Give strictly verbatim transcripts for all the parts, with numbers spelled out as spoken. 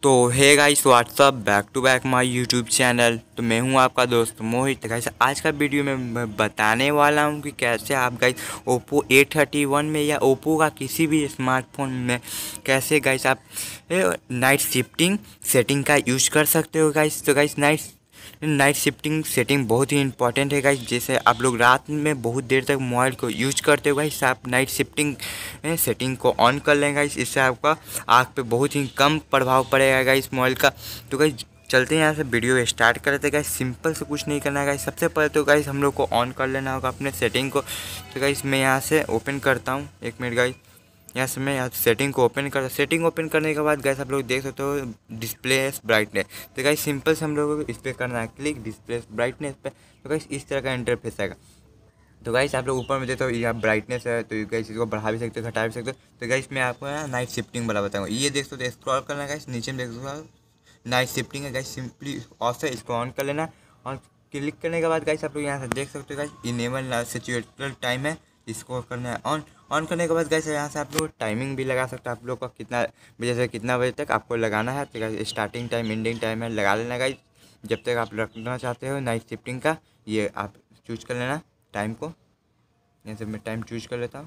तो hey guys what's up back to back my YouTube channel. तो मैं हूं आपका दोस्त मोहित। गाइस आज का वीडियो में मैं बताने वाला हूं कि कैसे आप guys Oppo A thirty one में या ओप्पो का किसी भी स्मार्टफोन में कैसे गाइस आप नाइट शिफ्टिंग सेटिंग का यूज कर सकते हो गाइस। तो guys night night shifting setting बहुत ही इंपॉर्टेंट है गाइस। जैसे आप लोग रात में बहुत देर तक मोबाइल को यूज करते हो गाइस, आप नाइट शिफ्टिंग सेटिंग को ऑन कर लें गाइस। इससे आपका आँख पे बहुत ही कम प्रभाव पड़ेगा गाइस मोबाइल का। तो गाइस चलते हैं यहाँ से वीडियो स्टार्ट करते हैं गाइस। सिंपल से कुछ नहीं करना है गाइस। सबसे पहले तो गाइस हम लोग को ऑन कर लेना होगा अपने सेटिंग को। तो गाइस मैं यहाँ से ओपन करता हूँ, एक मिनट गाइस। यहाँ से मैं यहाँ सेटिंग को ओपन कर सेटिंग ओपन करने के बाद गाइस आप लोग देख सकते हो डिस्प्ले ब्राइटनेस। तो गाइस सिंपल से हम लोगों को इस पर करना है क्लिक डिस्प्ले ब्राइटनेस पे। तो गाइस इस तरह का इंटरफेस आएगा। तो गाइस आप लोग ऊपर में देखते हो यहाँ ब्राइटनेस है, तो गाइस इसको बढ़ा भी सकते हो घटा भी सकते हो। तो गाइस मैं आपको यहाँ नाइट शिफ्टिंग वाला बताऊँगा। ये देख सकते हो स्क्रॉल करना है गाइस, नीचे में देख सकते हो नाइट शिफ्टिंग है गाइस। सिंपली ऑफ से इसको ऑन कर लेना। और क्लिक करने के बाद गाइस आप लोग यहाँ से देख सकते हो गाइस इनेबल सिचुएशनल टाइम है, इसको करना है ऑन। ऑन करने के बाद गाइस यहाँ से आप लोग टाइमिंग भी लगा सकते हो, आप लोग का कितना बजे से कितना बजे तक आपको लगाना है। तो guys starting time ending time है लगा लेना गाइस, जब तक आप रखना चाहते हो नाइट शिफ्टिंग का। ये आप चूज कर लेना टाइम को। यहाँ से मैं टाइम चूज कर लेता हूँ,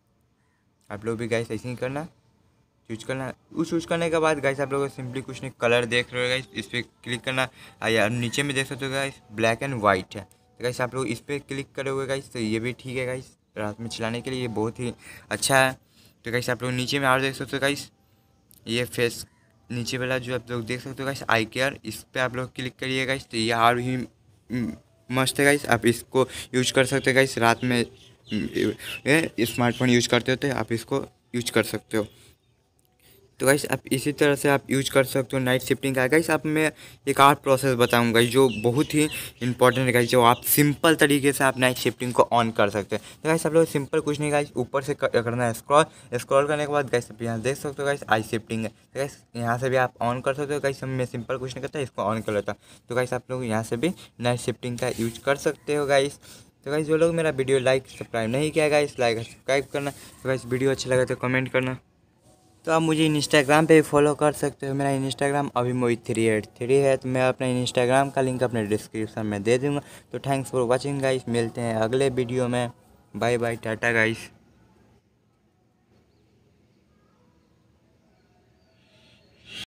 आप लोग भी गाइस ऐसे ही करना चूज करना। उस चूज करने के बाद गाइस आप लोग सिंपली कुछ नहीं कलर देख रहे हो गाइस, इस पर क्लिक करना। यार नीचे में देख सकते हो गाइस ब्लैक एंड वाइट है। तो गाइस आप लोग इस पर क्लिक करोगे गाइस तो ये भी ठीक है गाइस, रात में चलाने के लिए ये बहुत ही अच्छा है। तो गाइस आप लोग नीचे में और देख सकते हो गाइस ये फेस नीचे वाला जो आप लोग देख सकते हो गाइस आई केयर, इस पर आप लोग क्लिक करिए गाइस। तो ये और ही मस्त है गाइस, आप इसको यूज कर सकते हो गाइस। रात में स्मार्टफोन यूज करते होते आप इसको यूज कर सकते हो। तो गाइस आप इसी तरह से आप यूज कर सकते हो नाइट शिफ्टिंग का। गाइस आप मैं एक और प्रोसेस बताऊंगा जो बहुत ही इंपॉर्टेंट है गाइस, जो आप सिंपल तरीके से आप नाइट शिफ्टिंग को ऑन कर सकते हैं। तो गाइस आप लोग सिंपल कुछ नहीं गाइस, ऊपर से करना है स्क्रॉल। स्क्रॉल करने के बाद गाइस आप यहाँ देख सकते हो गाइस आई शिफ्टिंग है। तो गाइस यहाँ से भी आप ऑन कर सकते हो गाइस। मैं सिंपल कुछ नहीं करता, इसको ऑन कर लेता। तो गाइस आप लोग यहाँ से भी नाइट शिफ्टिंग का यूज कर सकते हो गाइस। तो गाइस जो लोग मेरा वीडियो लाइक सब्सक्राइब नहीं किया गाइस, लाइक सब्सक्राइब करना। तो गाइस वीडियो अच्छा लगा तो कमेंट करना। तो आप मुझे इंस्टाग्राम पे भी फॉलो कर सकते हो, मेरा इंस्टाग्राम अभी मोहित थ्री एट थ्री है। तो मैं अपने इंस्टाग्राम का लिंक अपने डिस्क्रिप्शन में दे दूँगा। तो थैंक्स फॉर वॉचिंग गाइस, मिलते हैं अगले वीडियो में। Bye bye tata guys.